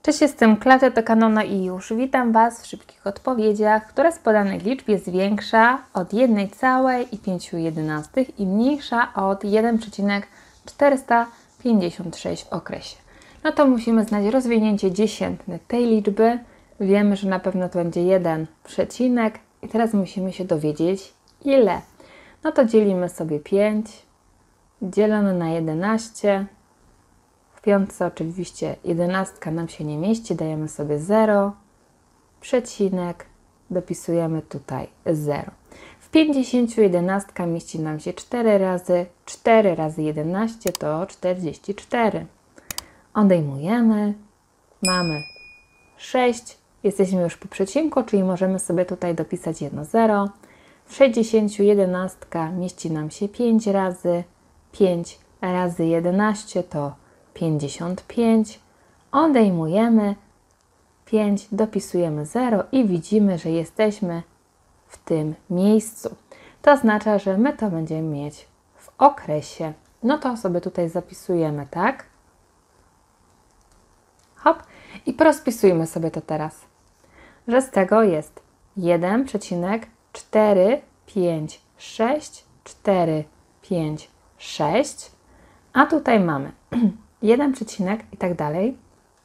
Cześć, jestem Klaudia, to kanał No i już. Witam Was w szybkich odpowiedziach, która z podanych liczb jest większa od 1,5 i mniejsza od 1,456 w okresie. No to musimy znać rozwinięcie dziesiętne tej liczby. Wiemy, że na pewno to będzie 1 przecinek i teraz musimy się dowiedzieć ile. No to dzielimy sobie 5 dzielone na 11. W piątce oczywiście 11 nam się nie mieści, dajemy sobie 0, przecinek, dopisujemy tutaj 0. W 50 11 mieści nam się 4 razy 11 to 44. Odejmujemy, mamy 6, jesteśmy już po przecinku, czyli możemy sobie tutaj dopisać 1 0. W 60 11 mieści nam się 5 razy 11 to 55, odejmujemy 5, dopisujemy 0 i widzimy, że jesteśmy w tym miejscu. To oznacza, że my to będziemy mieć w okresie. No to sobie tutaj zapisujemy, tak? Hop. I porozpisujmy sobie to teraz, że z tego jest 1,456, a tutaj mamy 1 przecinek i tak dalej,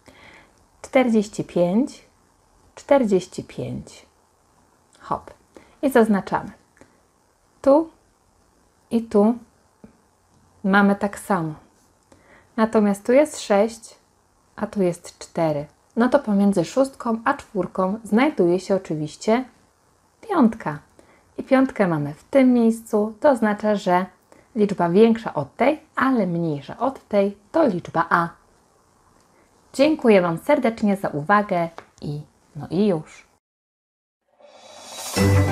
45, 45, hop. I zaznaczamy. Tu i tu mamy tak samo. Natomiast tu jest 6, a tu jest 4. No to pomiędzy 6 a 4 znajduje się oczywiście 5. I 5 mamy w tym miejscu, to oznacza, że liczba większa od tej, ale mniejsza od tej to liczba A. Dziękuję Wam serdecznie za uwagę i no i już.